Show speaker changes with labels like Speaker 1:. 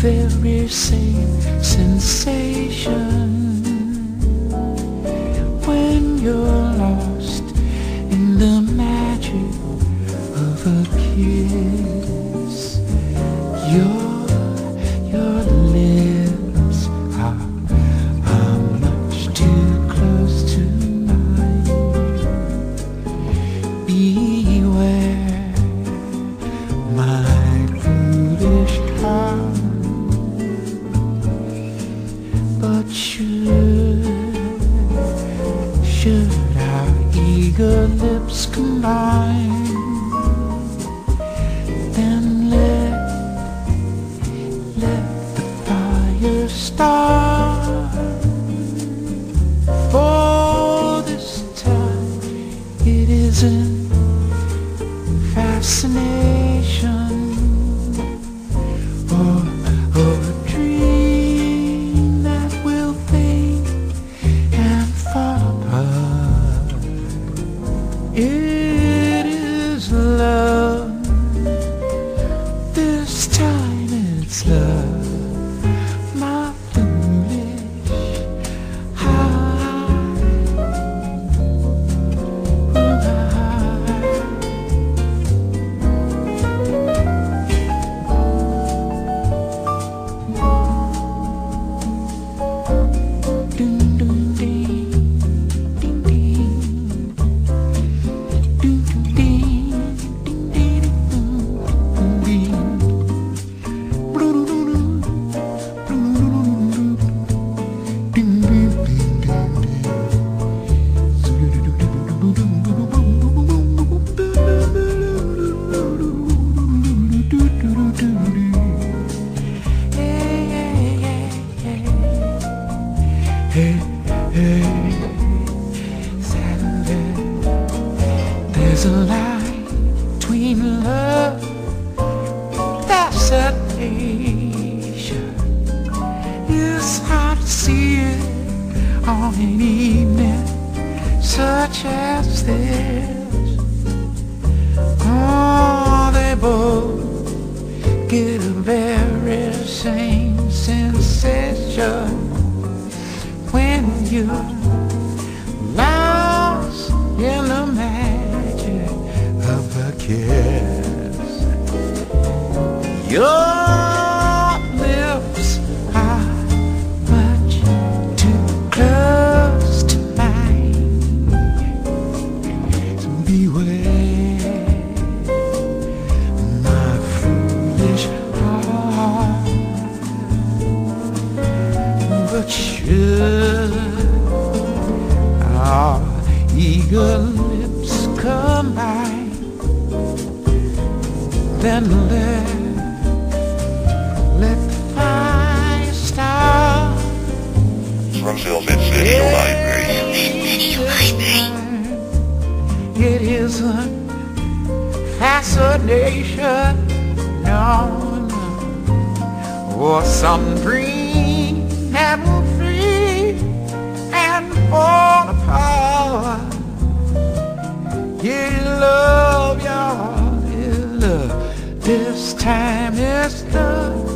Speaker 1: very same sensation when you're lost in the magic of a kiss. Your lips are much too close to mine. Beware my foolish heart. But should our eager lips combine, then let the fire start. For this time it isn't fascination or a dream that will fade and fall apart. It is love. This time it's love. My foolish heart. There's a line between love and fascination. It's hard to see it on an evening such as this. Oh, they both get a very same sensation when you're lost in the magic of a kiss. Your lips are much too close to mine. So beware my foolish heart. But should our eager lips combine, then let the fire start.
Speaker 2: From Velvet Video Library.
Speaker 1: It isn't fascination, no, or some dream that will fade and fall apart. You love, y'all, you love. This time it's love.